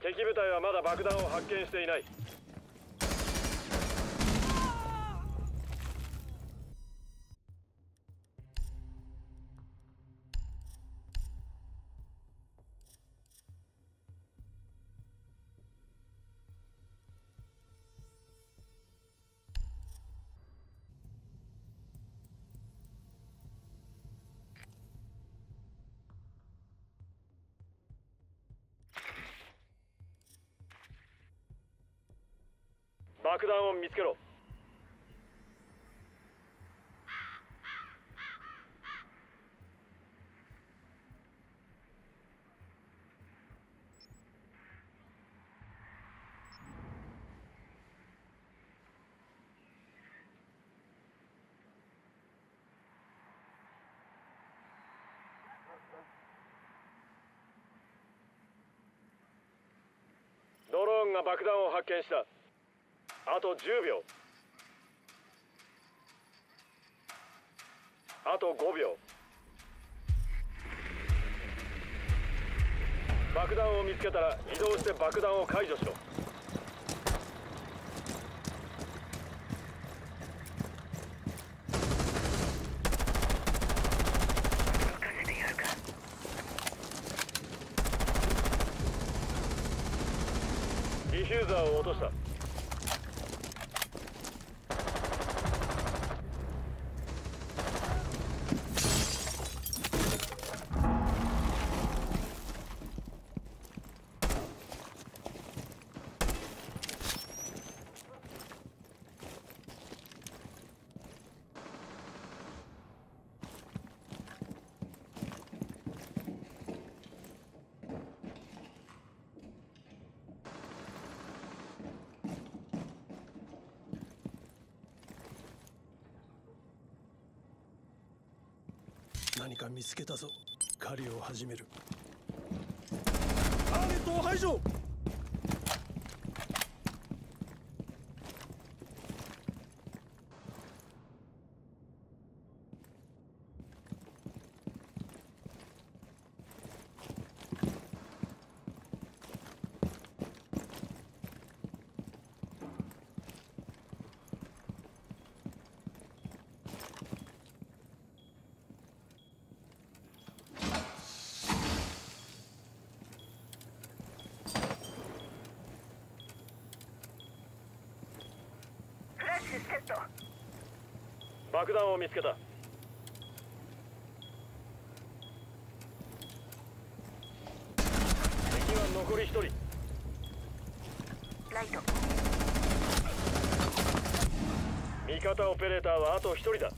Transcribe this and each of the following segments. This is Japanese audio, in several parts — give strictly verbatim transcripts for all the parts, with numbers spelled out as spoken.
敵部隊はまだ爆弾を発見していない。爆弾を見つけろ。ドローンが爆弾を発見した。あとじゅうびょう。あとごびょう。爆弾を見つけたら移動して爆弾を解除しろ。ディフューザーを落とした。 何か見つけたぞ。狩りを始める。ターゲットを排除。 爆弾を見つけた。敵は残りひとり。 ライト。 味方オペレーターはあとひとりだ。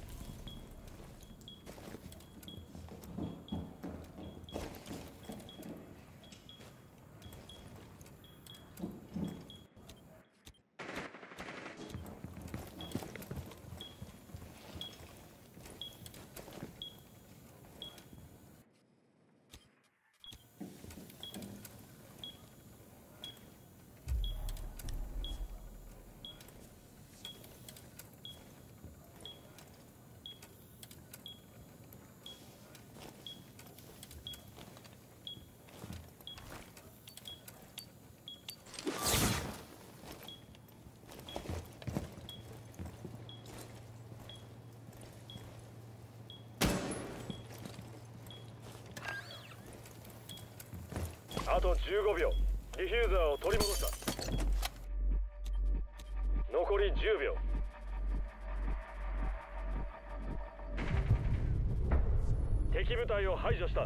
あとじゅうごびょう。ディフューザーを取り戻した。残りじゅうびょう。敵部隊を排除した。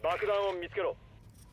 爆弾を見つけろ。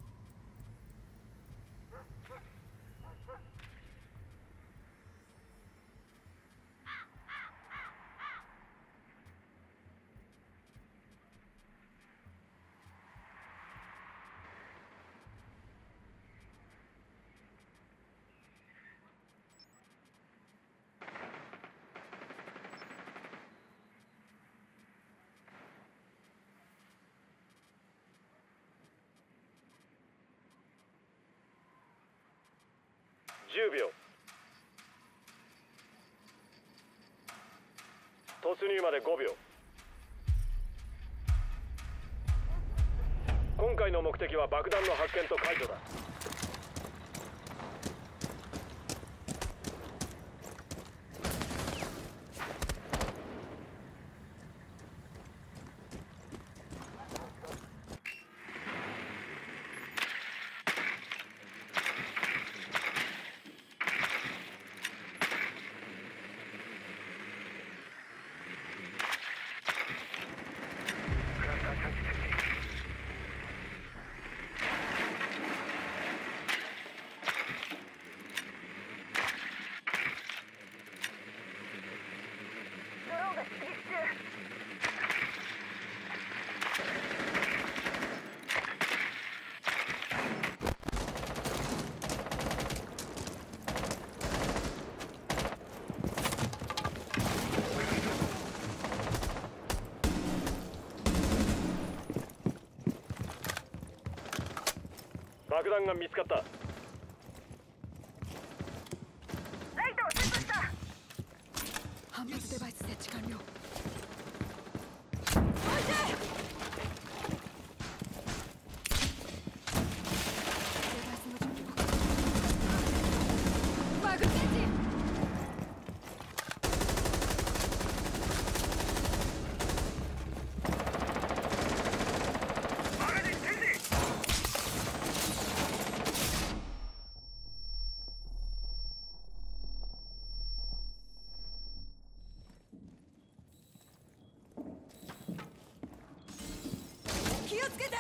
じゅうびょう。突入までごびょう。今回の目的は爆弾の発見と解除だ。爆弾が見つかった。 ライトをセットした。 反発デバイス設置完了。気をつけて。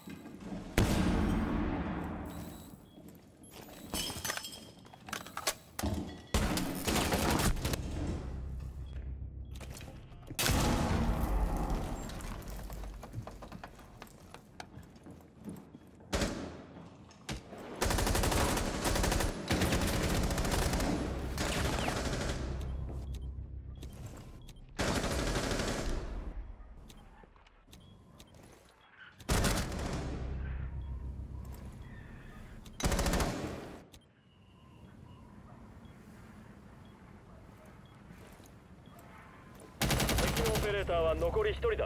オペレーターは残りひとりだ。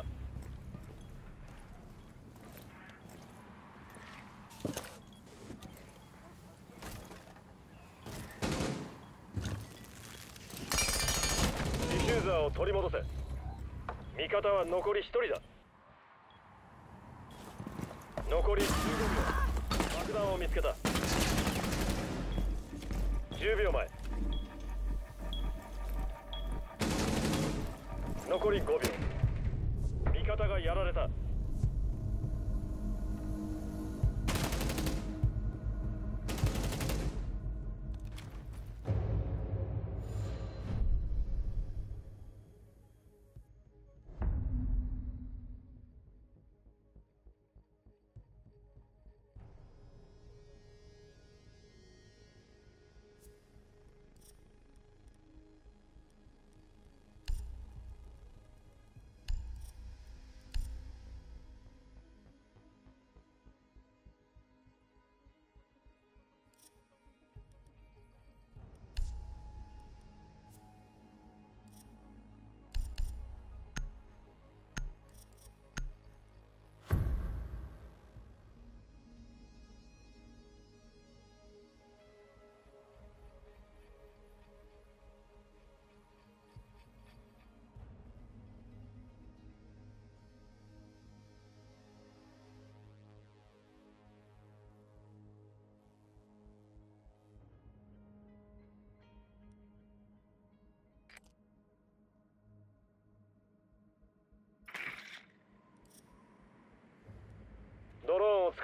ディフューザーを取り戻せ。味方は残りひとりだ。残りじゅうごびょう。爆弾を見つけた。じゅうびょうまえ。残りごびょう。味方がやられた。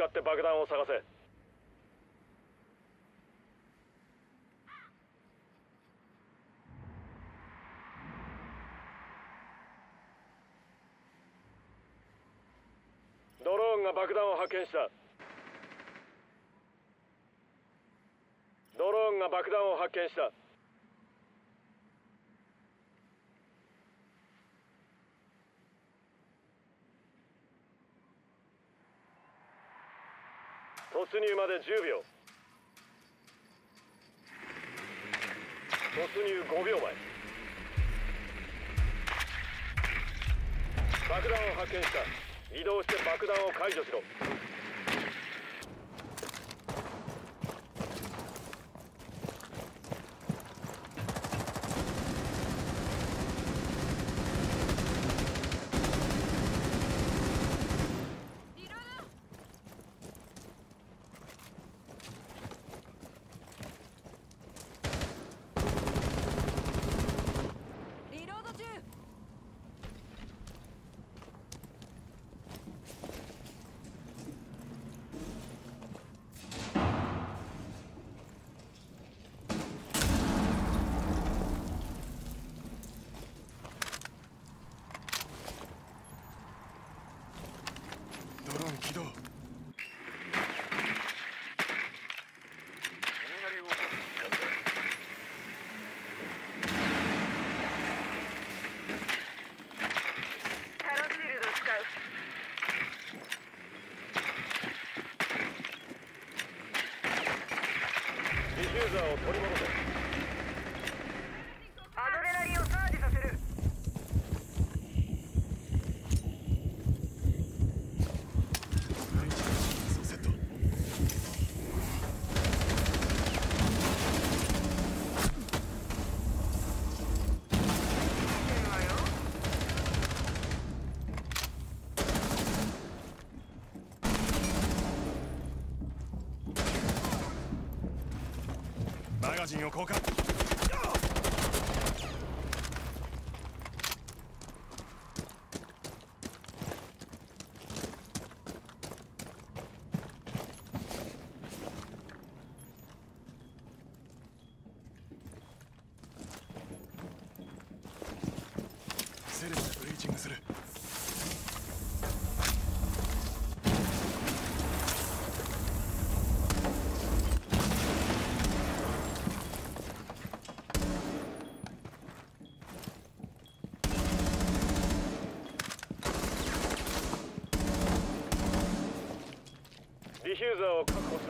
使って爆弾を探せ。ドローンが爆弾を発見した。ドローンが爆弾を発見した。突入までじゅうびょう。突入ごびょうまえ。爆弾を発見した。移動して爆弾を解除しろ。 リロード中。 ドローン起動。 タロシールド使う。 ディフューザーを取り戻せ。 アドレナリンをサージさせる。 そうセット。 見てるわよ。 マガジンを交換。セレブでブリーチングする。 ディフューザーを確保した。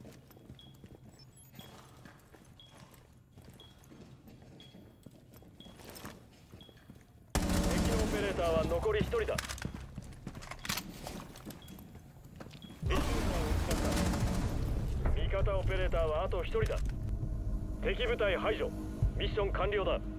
敵のオペレーターは残りひとりだ。ディフューザーを撃ち取った。味方オペレーターはあとひとりだ。敵部隊排除。ミッション完了だ。